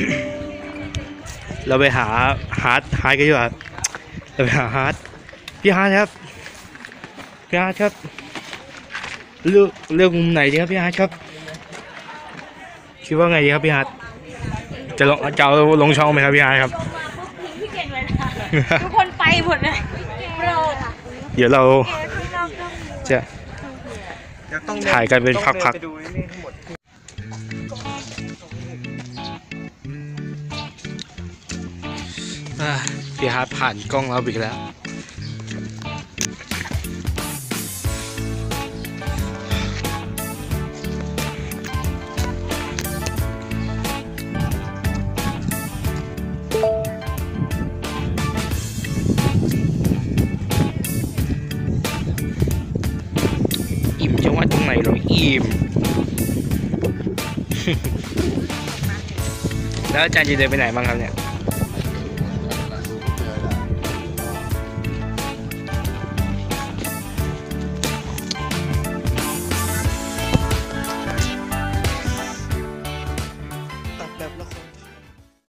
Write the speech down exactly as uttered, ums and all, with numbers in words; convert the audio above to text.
เราไปหาฮาร์ดฮาร์ดกันดีกว่าเราไปหาฮาร์ดพี่ฮาร์ดครับพี่ฮาร์ดครับเลือกเลือกมุมไหนดีครับพี่ฮาร์ดครับคิดว่าไงดีครับพี่ฮาร์ดจะลงจะเอาลงช่องไหมครับพี่ฮาร์ดครับพี่เก่งเลยนะทุกคนไปหมดเลยโปรเดี๋ยวเราจะถ่ายกันเป็นพักๆพี่ฮาร์ดผ่านกล้องเราอีกแล้วอิ่มจังว่าตรงไหนเราอิ่ม แล้วอาจารย์จะเดินไปไหนบ้างครับเนี่ย